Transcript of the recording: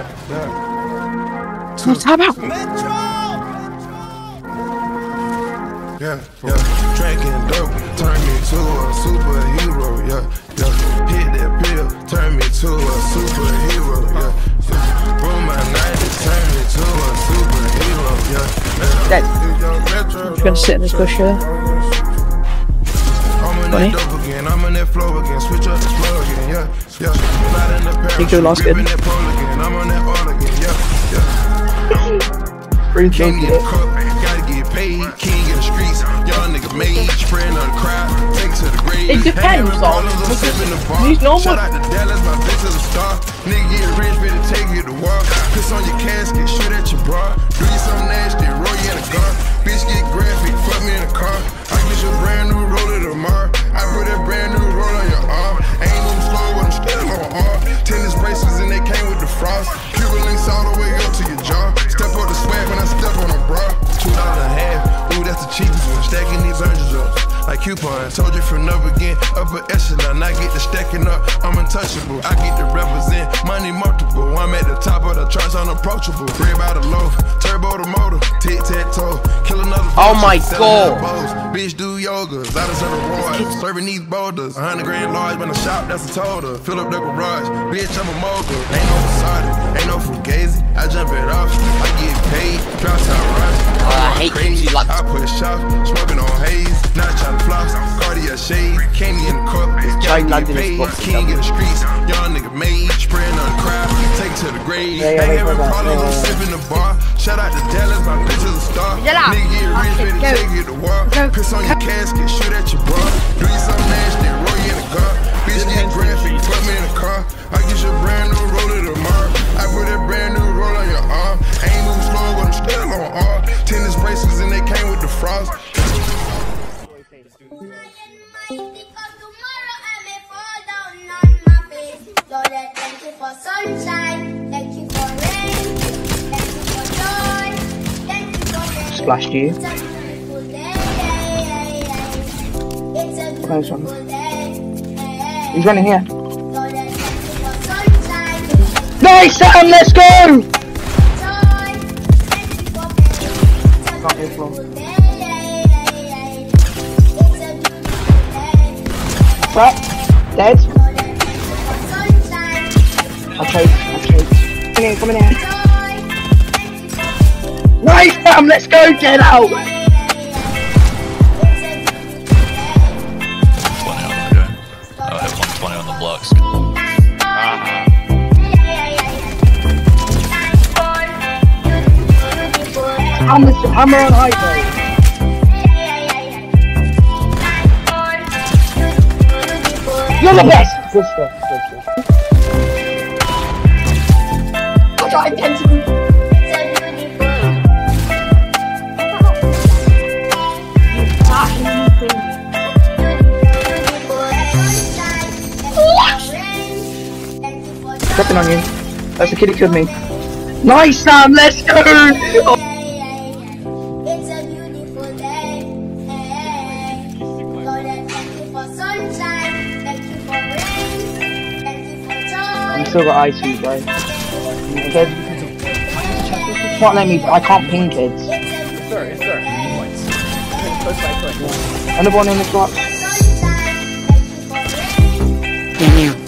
What's that about? Yeah. Drinking dope, turn me to a superhero. Yeah. Hit that pill, turn me to a superhero. Yeah. Roll my 90s, turn me to a superhero. Yeah. Dead. I'm just gonna sit in this bush here. Funny. I'm on that flow again, switch up the flow again. Yeah. You go last good. I'm on that all again. Yeah. Really changed it. Gotta get paid, king in the streets, young nigga made, spreading on the crowd, take to the grave. It depends on these normal. Shout out to Dallas, my bitch is a star. Nigga get rich, better take you to war. Piss on your casket, shoot at your bra. Do you something nasty, roll you in a car. Bitch get graphic, fuck me in a car. I get you a brand new roller tomorrow. I put that brand new roll on your arm. Ain't no slow, but I'm still on arm. Tennis bracelets and they came with the frost. Cuban links all the way up to your jaw. Step up the swag when I step on a bra. $2 a half, ooh, that's the cheapest one. Stacking these hundreds up like coupons. Told you from the beginning, upper echelon. I get the stacking up, I'm untouchable. I get to represent money multiple. I'm at the top of the charts, unapproachable. Crib out of loaf, turbo the motor, tic-tac-toe, kill another. Oh my god. Bitch do yoga, out of rewards, serving these boulders. 100 grand large when I shop, that's a total. Fill up the garage, bitch, I'm a mogul. Ain't no facade, ain't no fugazi. I jump it off, I get paid, drop top rush. I hate crazy like I put shots, smoking on haze, not trying to floss, Cartier shade, candy in the cup, gotta get paid, king in the streets, young nigga made, spraying on the crowd, take to the grave. Ain't having problems, I'm sipping the bar. Shout out to Dallas, my bitch is a star. Nigga get rich, better take you to war. Piss on your casket, shoot at your bra. Do you something nasty, roll you in the car. Bitch get graphic, put me in the car. I get you a brand new roller tomorrow. I put that brand new roll on your arm. Ain't move slow, but I'm still on arm. Tennis bracelets and they came with the frost. Thank you for sunshine, thank you for rain, thank you for joy, thank you for rain. Splashed you. It's a beautiful day. It's a beautiful day. He's running here. Lord, thank you for sunshine, Nice, Sam, let's go! joy, thank you for pain. It's a Not here, Flo. beautiful day. It's a beautiful day. Right, dead. Lord, thank you for sunshine, I'll chase. Come in here. joy, thank you for pain. Nice, Sam, let's go, get out! It's a beautiful day. 120 on the blocks. I'm on highway. You're the best! Good stuff. I got identical. Stepping on you. That's the kid who killed me. Nice, Sam, let's go! It's a beautiful day. Lord, thank you for sunshine. Thank you for rain. Thank you for joy. I'm still got ice feet, bro. It's not letting me, I can't ping kids. It's Another one in the box. sunshine. Thank you for rain.